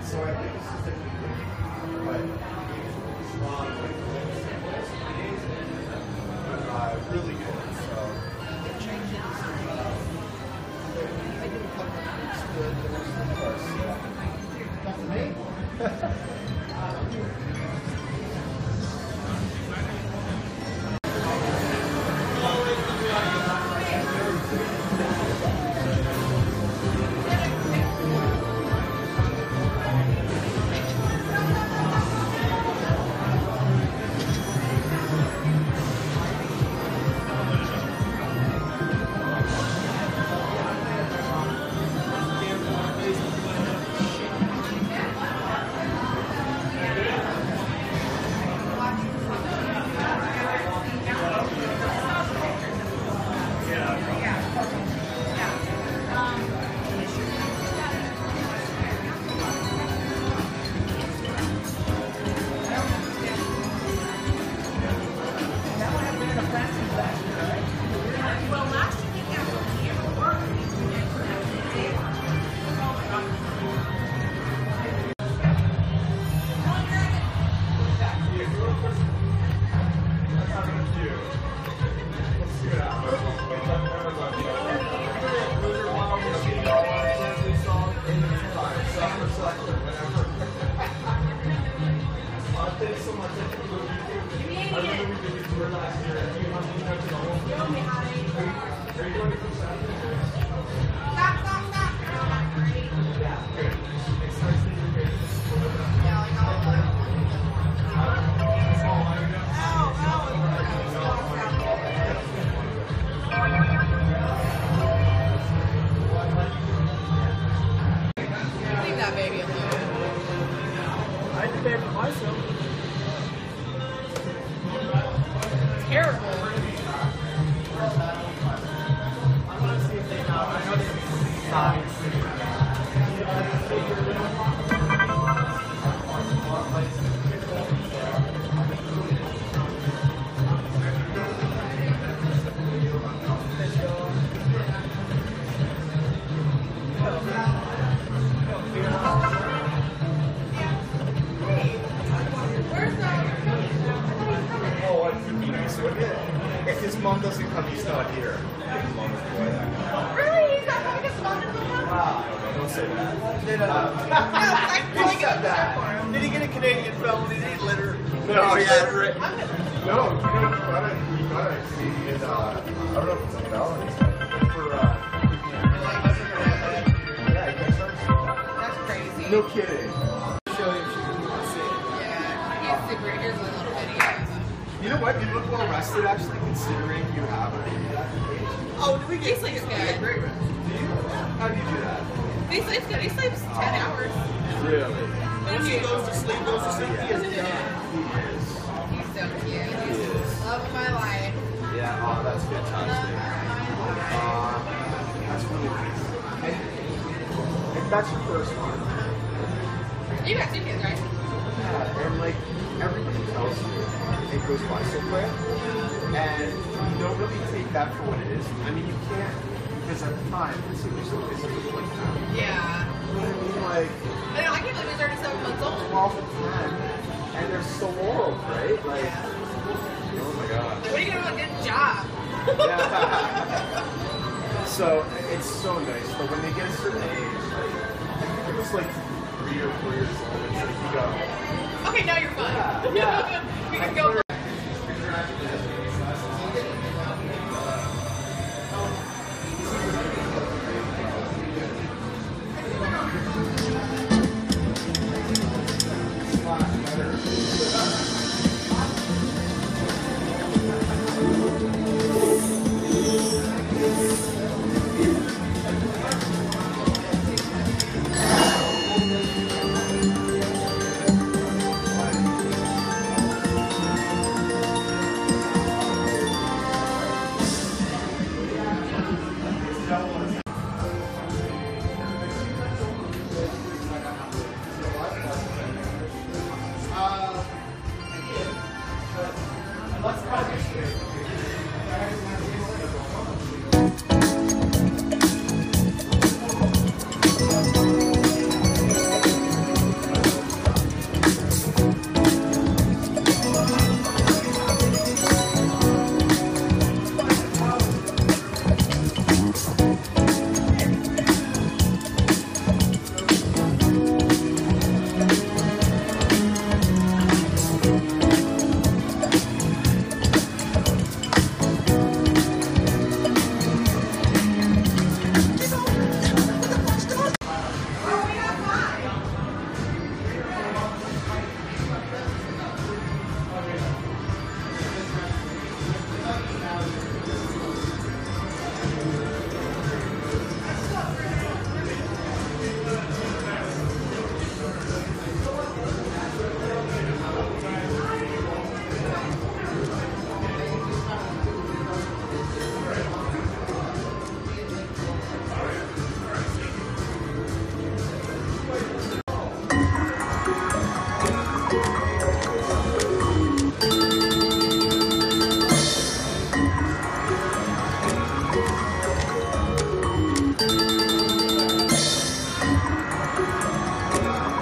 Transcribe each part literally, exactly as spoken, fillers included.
So I think it's just a but strong, like, uh, really good. So it changes. Uh, I give a couple of weeks to the rest of the course. Yeah. Not to me. If his mom doesn't come, he's not here. His mom is boy. Really? He's not coming because his mom doesn't come? Wow. Don't say that. Did, uh, I'm really said good that. Did he get a Canadian film? Did he litter? No, he yeah. litter it? No, you got it. You got it. Canadian. Uh, I don't know if it's a Bally, but for uh, yeah, you guys ever seen that? That's crazy. No kidding. Show you if you can see it. Yeah. He's super. Here's a little video. You know what? You look well rested, actually, considering you have a baby at the age. Oh, did we get He sleeps we get good. great rest? Do you? How do you do that? He sleeps good. He sleeps ten hours. Really? When he goes to sleep, goes to sleep, he is done. He is. He's so cute. He He's is. love of my life. Yeah, oh, that's Love fantastic. of my life. Uh, that's really nice. And if that's your first one, You got two kids, right? yeah, and like everybody tells you, it goes by so quick, and you don't really take that for what it is. I mean, you can't, because at the time, it's a so it's a good like that. Yeah. You know what I mean? Like I know. I can't believe he's thirty-seven months old. twelve and ten, and they're so old, right? Like, Yeah. oh my god. What are you gonna do? Good job. Yeah. So it's so nice, but when they get a certain age, like it was like three or four years old, it's like you go, Okay, now you're fine. yeah, yeah. You can go.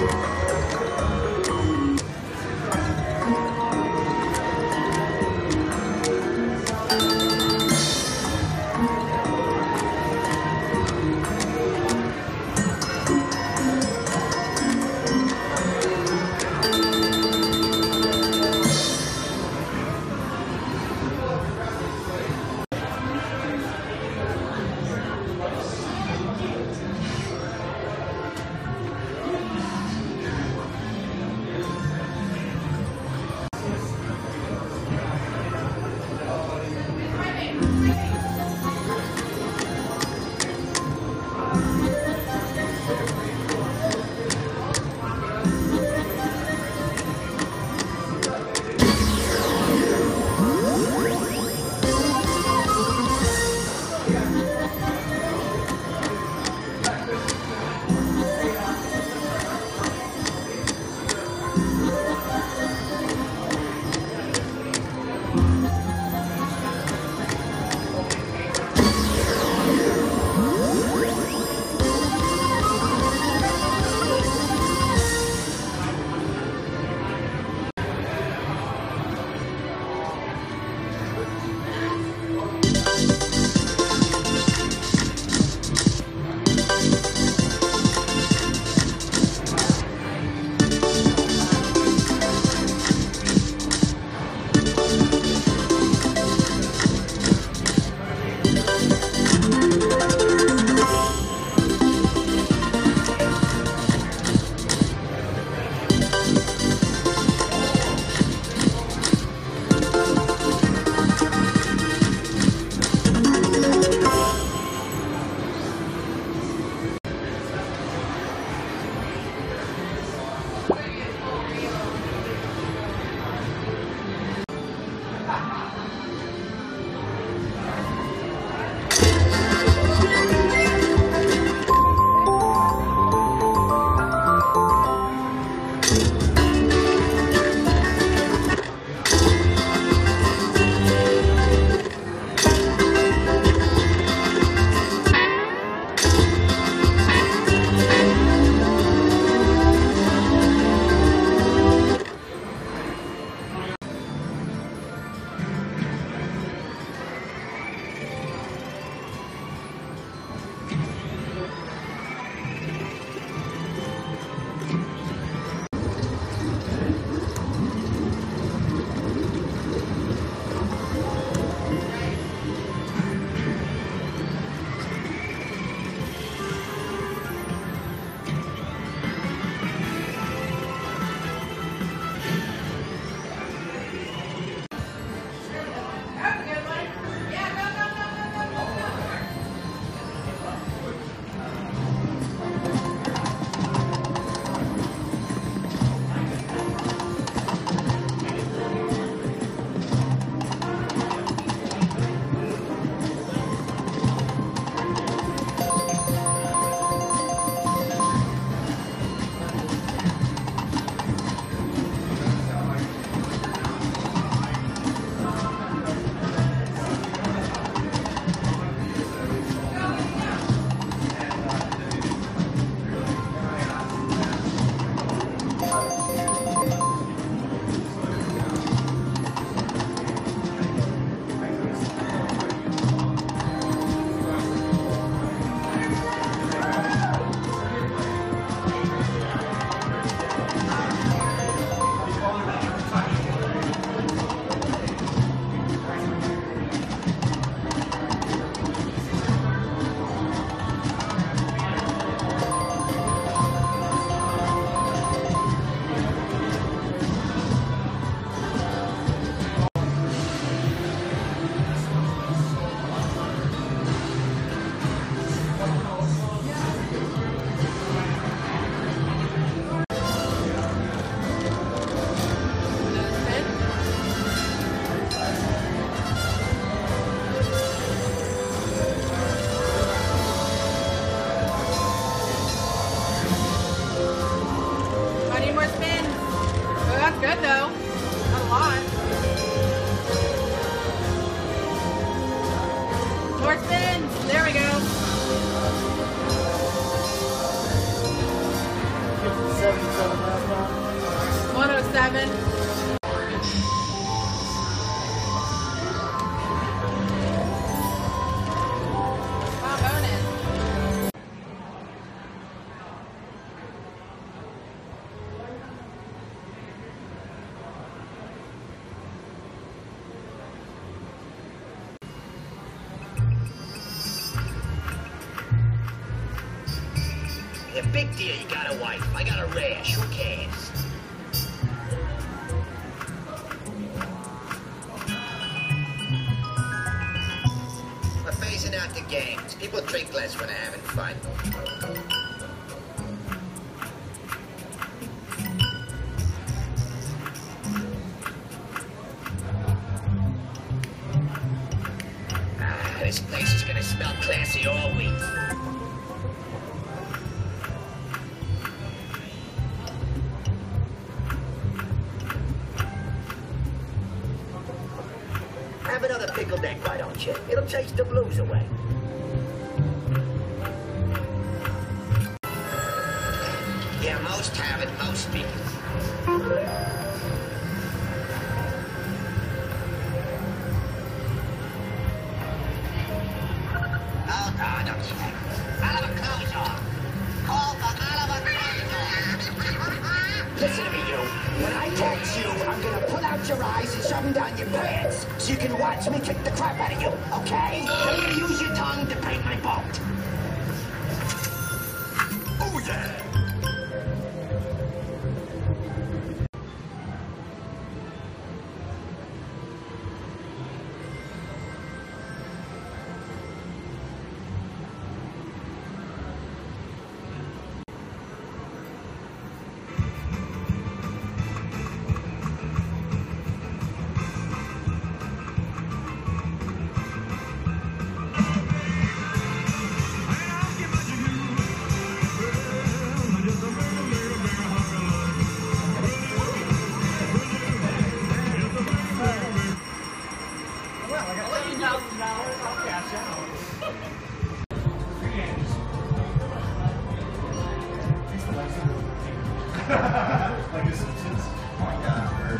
good though. Not a lot. More spins. There we go. Seven one oh seven. Wow, bonus. A big deal, you got a wife. I got a rash. Who cares? We're phasing out the games. People drink less when they're having fun. Ah, this place is gonna smell classy all week. Have another pickled egg, why don't you? It'll chase the blues away. Yeah, most have it, most people. Hold on a sec. Oliver, clothes off. Call for Oliver, clothes off. Listen to me, you. When I catch you, I'm gonna pull out your eyes and shove them down your pants so you can watch me kick the crap out of you, okay? I'm gonna use your tongue to paint my boat. Oh, yeah! Like a Simpsons. Oh my god.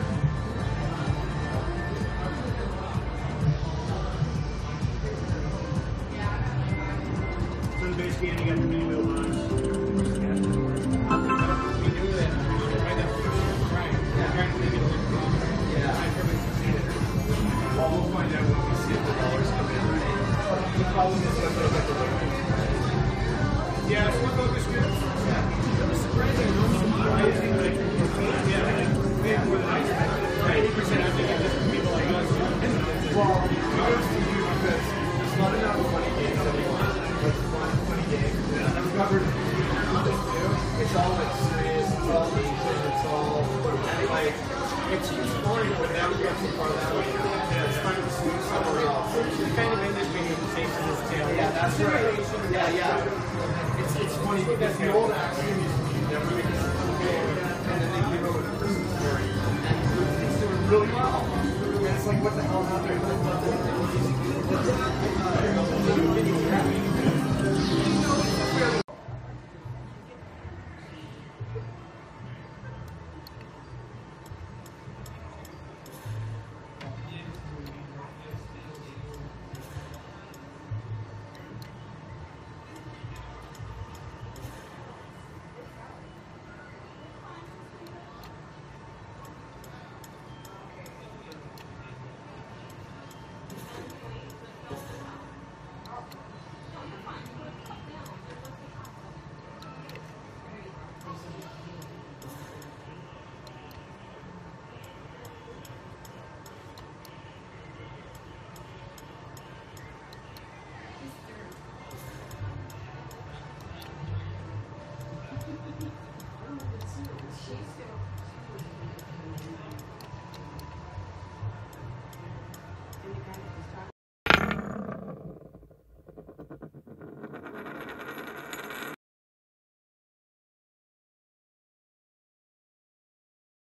So the base game, you got the mini wheel lines. We knew that. Right, that's right. Yeah. Trying to make it look yeah. I perfectly succeeded. Well, we'll find out when we see if the dollars come in, right? The problem is that they'll get the winner. Yeah, it's one focus group. Yeah. It was surprising. No surprising. Like, yeah, like, we have more than I expected. ninety percent I think it's just people like us. Well, kudos to you because there's not enough funny games that we want. Like fun, funny games. Yeah. I've covered it's all like serious, it's all Asian, it's all like it seems boring when now we get so far that way. Yeah, it's time to swing somewhere else. It's kind of in this video, the same as this tail. Yeah, that's right. Yeah, yeah. It's it's funny because the old action